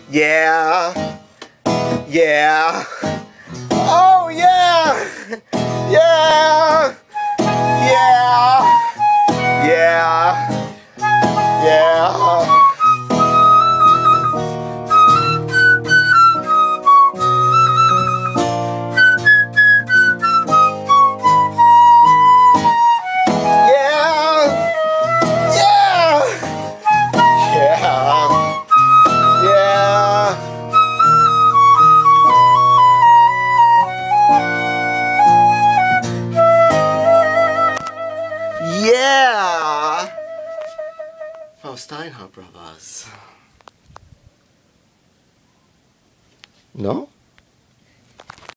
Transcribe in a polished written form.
Yeah. Yeah. Oh yeah. Yeah. Yeah. Yeah. Yeah. Yeah! Oh, Steinhardt Bros. No?